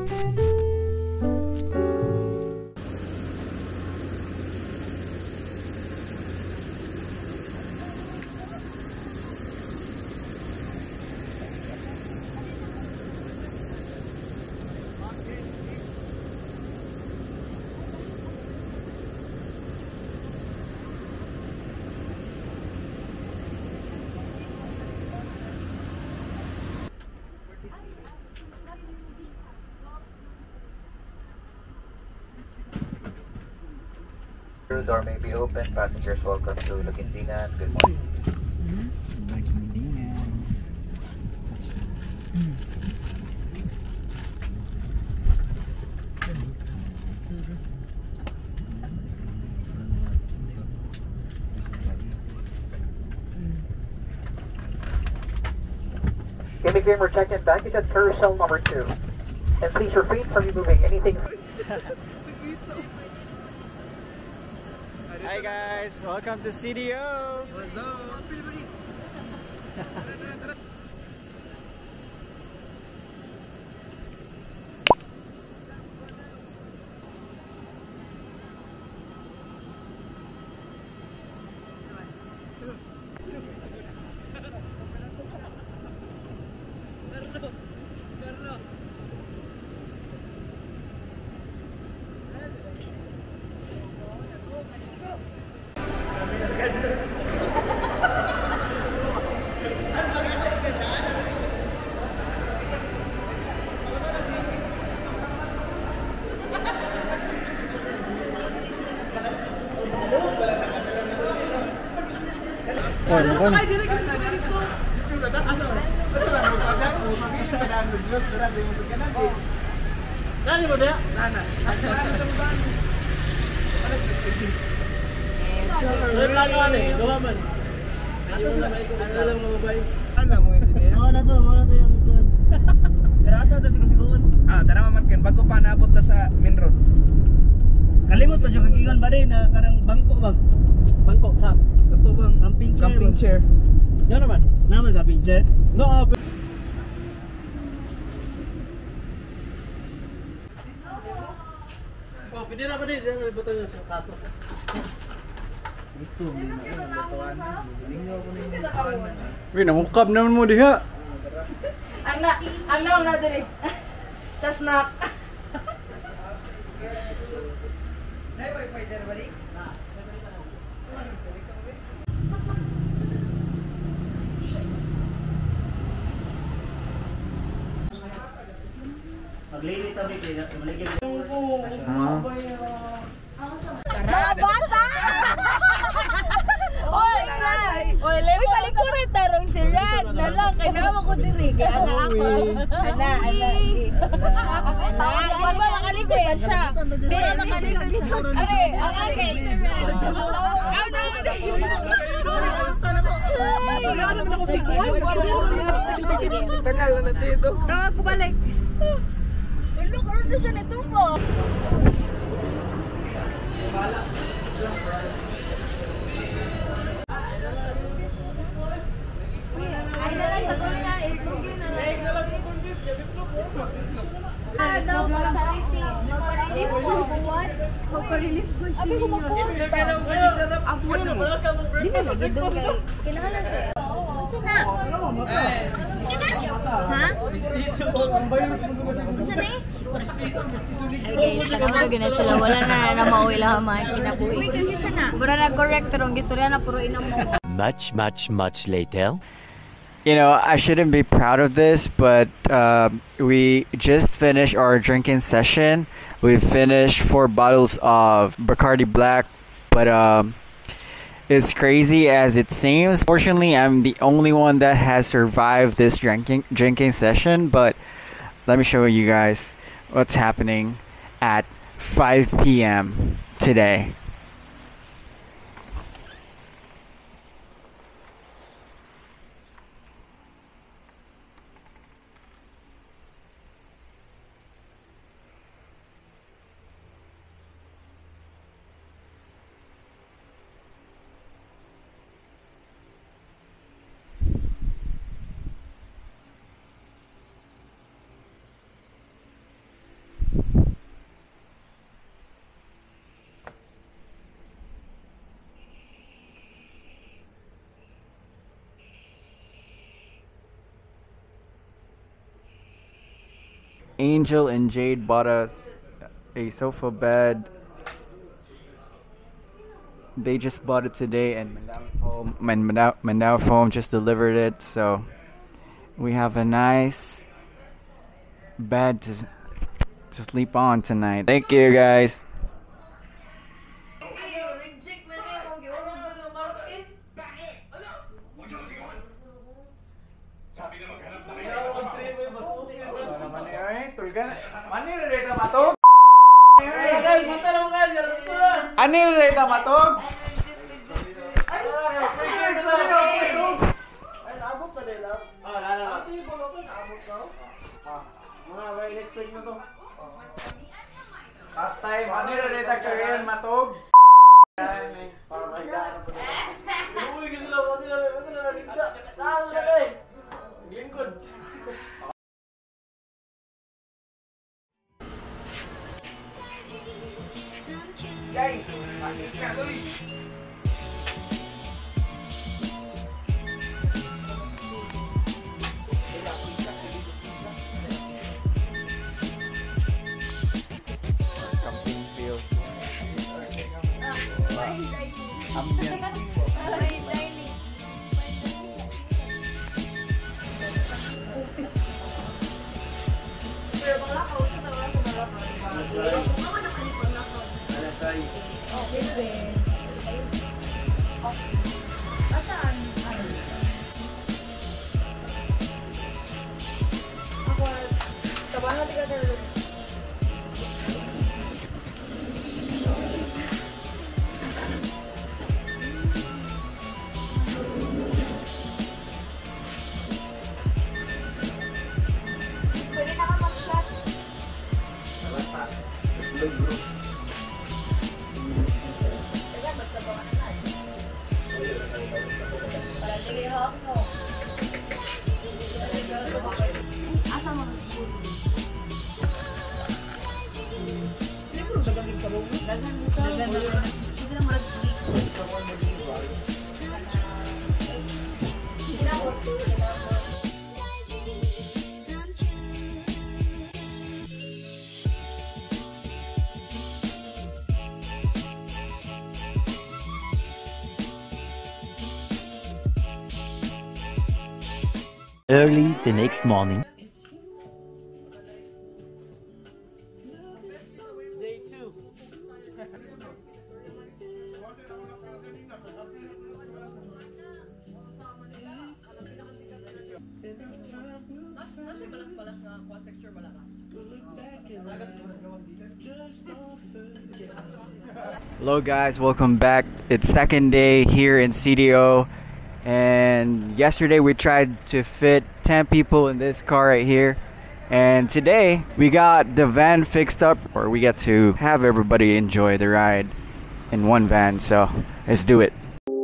Door may be open. Passengers welcome to Laguindingan. Good morning. Immigrant, we're checking baggage at carousel number 2. And please refrain from removing anything. Hi guys, welcome to CDO. What's up? Tara mamarkan bago pa naabot na sa main road. Kalimot pa jud kagingon ba din na kanang bangko bang. Bangkok sa. Ato bang camping chair. Yan naman. Naman camping chair. No. Oh, pwede na ba din? May button yung kato. Ito mo na batuan. Lingaw ko ning Uy, nangukab naman mo diha. Ang na diri. Tas nak. Maglili tabi kay maligid. Bata! Oy, nay! Oy, lewi palikuran tarong si Red. Nalang kay naman ko diri kay ana ako. Ana. Wala ba makaligoyan siya? Pero makaligoyan siya. Are, ang akin si Red. Wala naman ako si Kuwan. Tagal na dito. Tawag ko balik. Look, order siya nito po. Ay na lang, patuloy na. Itugin na lang. Daw, mag-charity. Mag-relief po. Mag-relief po si Nino. Abuan mo. Di ba lagi doon kay... Kinahalan siya. Saan na? Ha? Saan na eh? Ay guys, tanaw na sila. Wala na mauwi lang mga kinabuhi. Pura na-correct pero ang gistorya na puro inam mo. Much later. You know, I shouldn't be proud of this, but we just finished our drinking session. We finished 4 bottles of Bacardi Black, but it's crazy as it seems. Fortunately, I'm the only one that has survived this drinking session, but let me show you guys what's happening at 5 p.m. today. Angel and Jade bought us a sofa bed. They just bought it today, and Mandawa Foam just delivered it. So we have a nice bed to sleep on tonight. Thank you, guys. Anil reta matog. Patay, anil reta kayan matog. Camping field. Early the next morning. Day 2. Hello guys, welcome back. It's second day here in CDO, and yesterday we tried to fit 10 people in this car right here, and today we got the van fixed up, or we get to have everybody enjoy the ride in one van. So let's do it.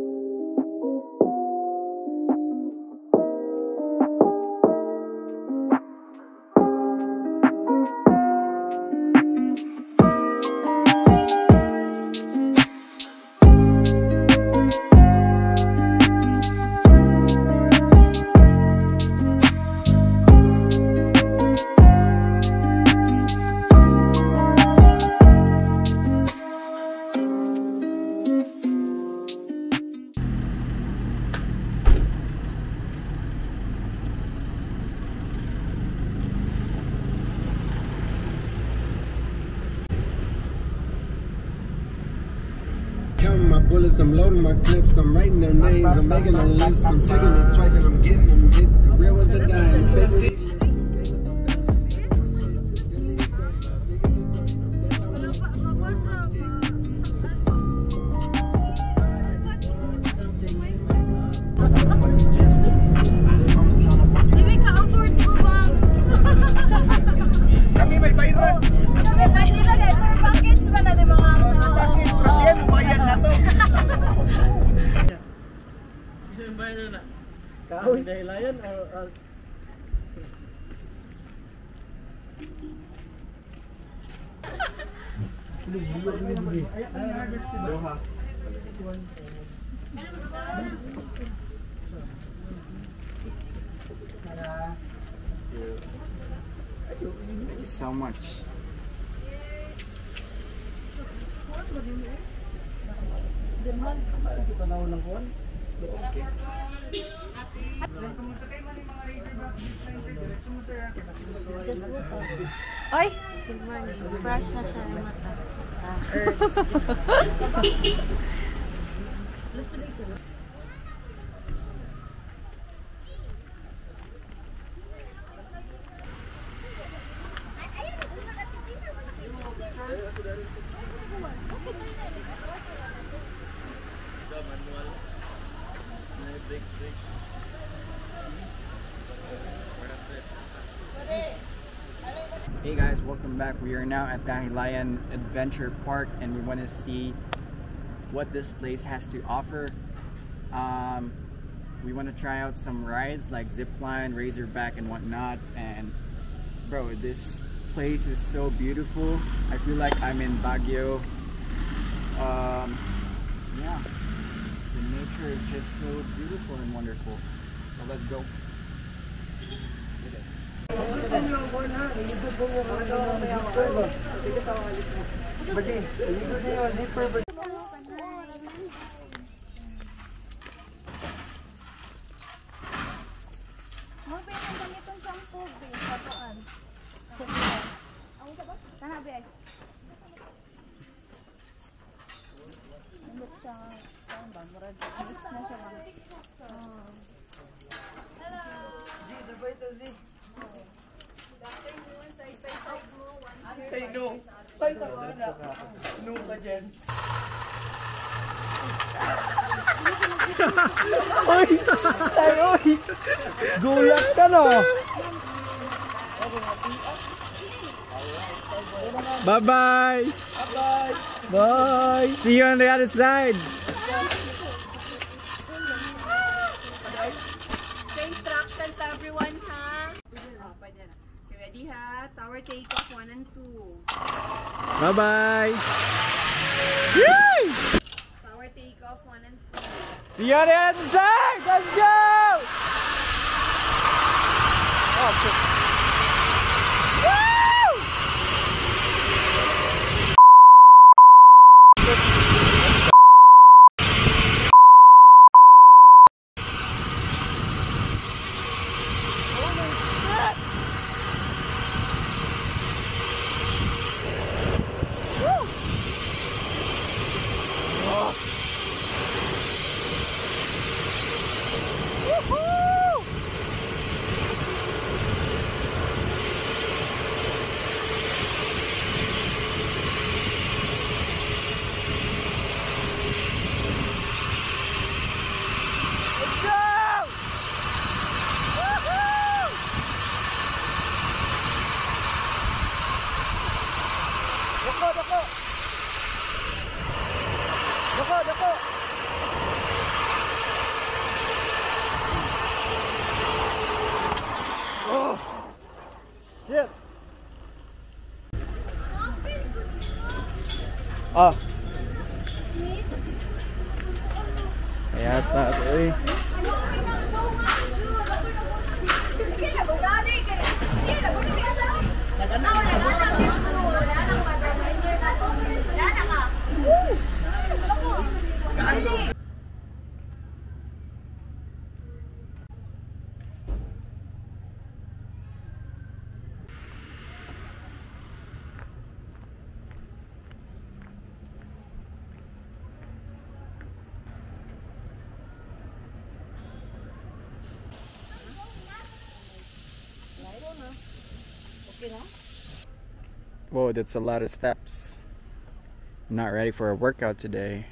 Counting my bullets, I'm loading my clips, I'm writing their names, I'm making a list, I'm checking it twice and I'm getting them hit. The real was the dying, fake was the Kami may bayran. Kami ba nila dahil tour package ba na di ba? Package presyen, bayad na to. Kahoy dahil layan or so much. Just water. Oy! Good morning. Fresh na siya ng mata. Hey guys, welcome back. We are now at Dahilayan Adventure Park and we want to see what this place has to offer. We want to try out some rides like zipline, razorback and whatnot. And bro, this place is so beautiful. I feel like I'm in Baguio. Yeah, the nature is just so beautiful and wonderful. So let's go. Say no. Say tawa na. No ka dyan. Oy! Ay, oy! Gulat ka no! Bye-bye! Bye! Bye! See you on the other side! The instructions everyone ha. Pwede na. Okay, ready ha? Tower takeoff 1 and 2. Bye-bye! Yay! Tower takeoff 1 and 2. See you on the other side! Let's go! Shit! Oh! Kaya tayo eh. Whoa, that's a lot of steps. I'm not ready for a workout today.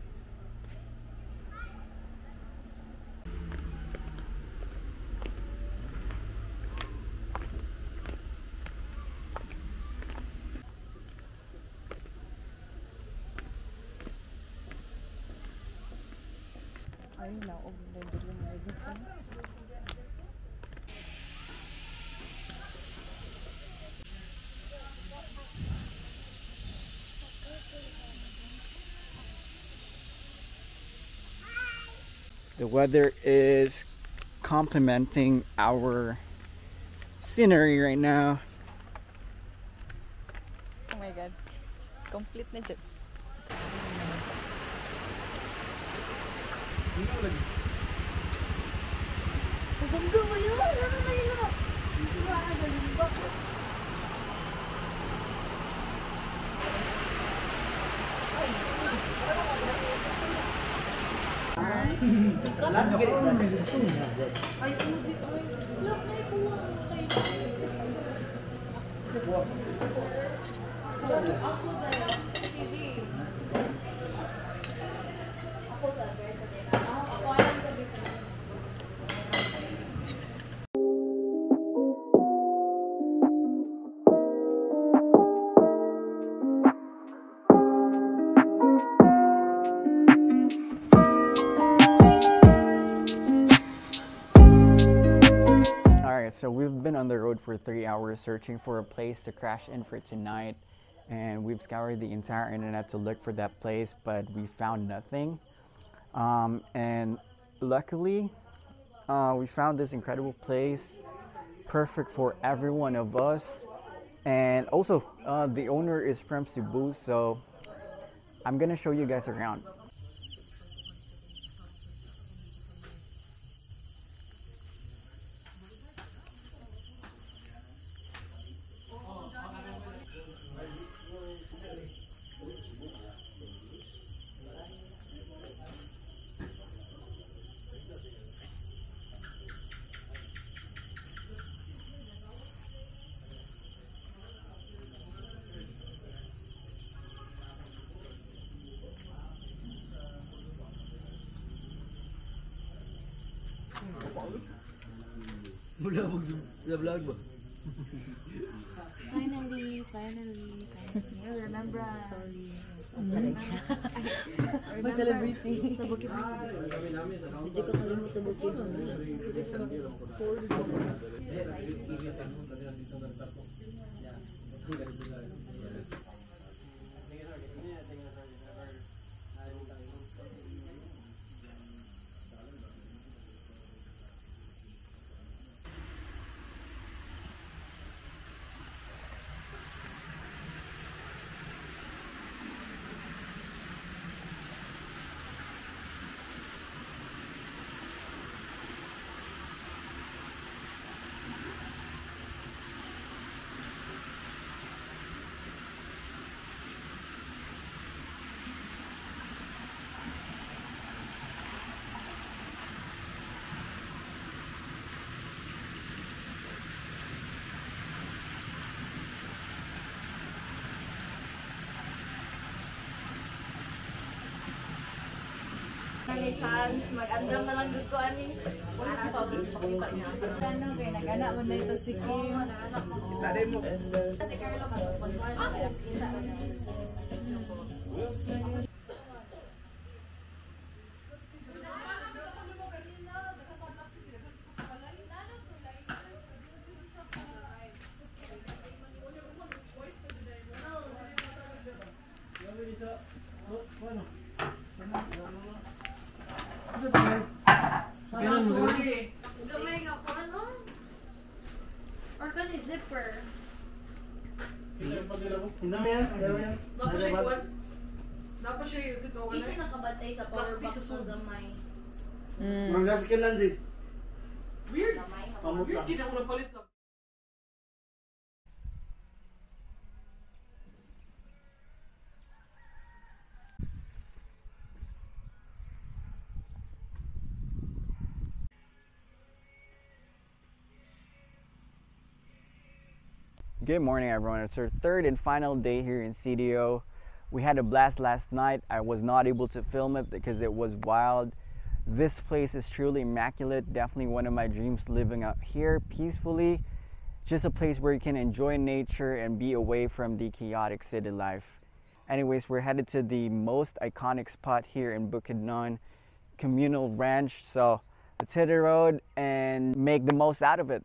The weather is complementing our scenery right now. my god. Complete na dyan. Bangga mo yun! Ano na yun? So we've been on the road for 3 hours searching for a place to crash in for tonight, and we've scoured the entire internet to look for that place, but we found nothing. And luckily we found this incredible place, perfect for every one of us, and also the owner is from Cebu, so I'm gonna show you guys around. Mula mo sa vlog ba? Finally. Remember. Sorry. Celebrity. Sa Bukid. Medyo ka kalimut sa Bukid. Ni chance mag-andam na lang dito ko ani. Ano kay nagana man dito si Kim. Tadi mo. Si Carlo gamay nga ko ano? Or kani zipper? Hindi yan. Dapat siya yung ito. Kasi nakabatay sa power box ng gamay. Manggas ka lang si. Weird. Pamut lang. Hindi na ko napalit lang. Good morning, everyone. It's our third and final day here in CDO. We had a blast last night. I was not able to film it because it was wild. This place is truly immaculate. Definitely one of my dreams, living out here peacefully. Just a place where you can enjoy nature and be away from the chaotic city life. Anyways, we're headed to the most iconic spot here in Bukidnon, Communal Ranch. So let's hit the road and make the most out of it.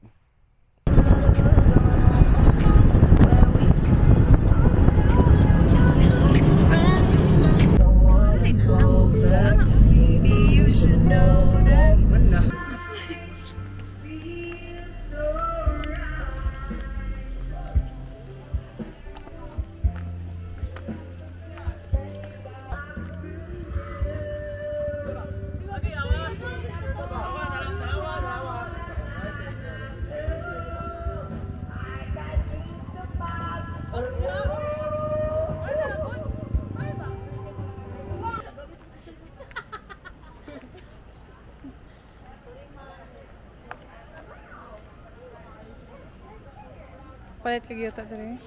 Nakapalit ka gyud diri.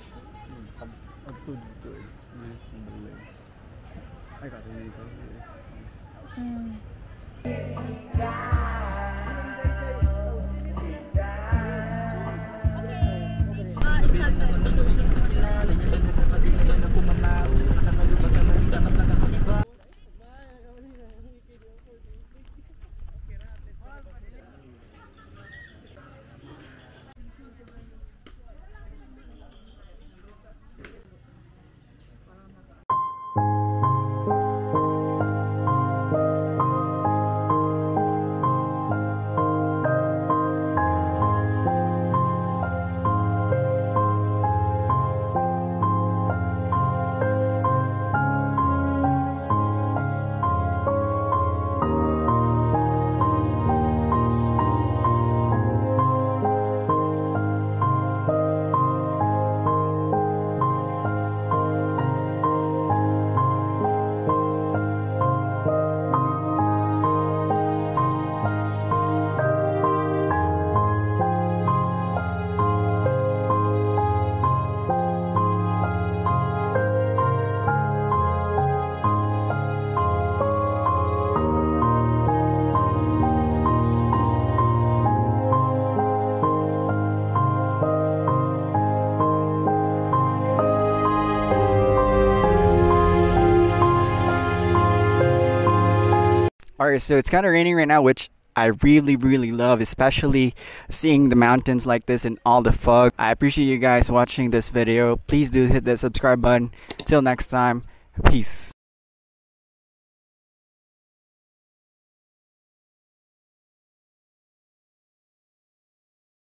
Alright, so it's kind of raining right now, which I really love, especially seeing the mountains like this and all the fog. I appreciate you guys watching this video. Please do hit that subscribe button. Till next time, peace.